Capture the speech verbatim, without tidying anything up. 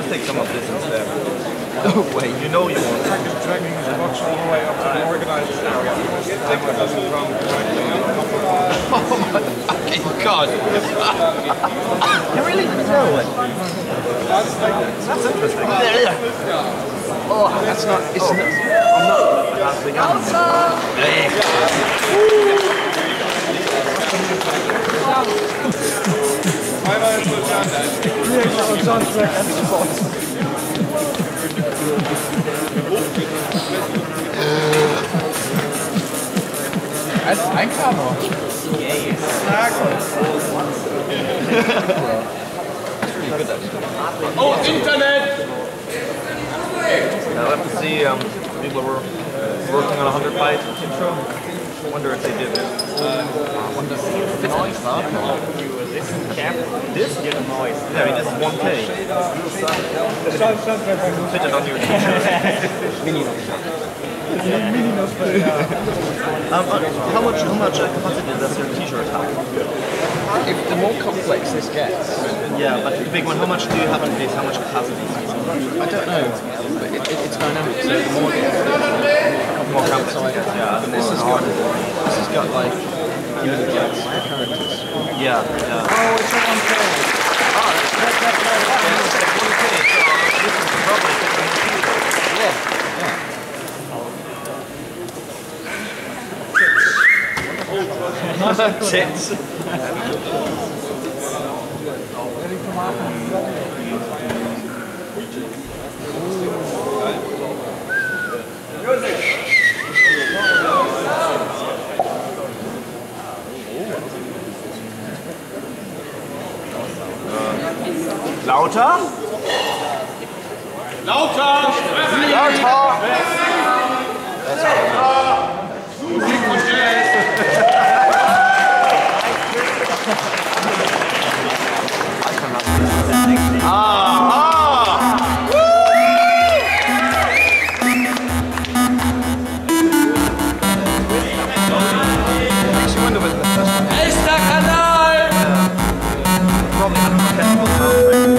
take some of this instead. No way, you know you want to. Dragging the box all the way up to the organized area. Take what doesn't come directly on top of the... Oh my fucking god! You really know it? That's interesting. Oh, that's not... It's oh. not... I'm not... That's the gun. Ein Kammer. Oh, Internet! Now I have to see um, people were working on a hundred byte intro. I wonder if they did it. Uh, I wonder if it's noise up. This? Yeah, noise. Yeah, I mean, this is one K. Fit it on your t-shirt. Mini noise. um, uh, how much, how much uh, capacity does your t-shirt have? If the more complex this gets. Yeah, but the big one, how much do you have in this? How much capacity? I don't know. But it, it, it's dynamic, so the more it more complex. Yeah, the this has got this has got like millions of characters. Yeah, yeah. Oh, it's a one K. Ah, that's right, that's right. Yeah, it's like one K, so this is probably different. Yeah, yeah. Tits. Lauter? Lauter! Lauter! Musik und Jazz! Ah! Esta Kanal! Probably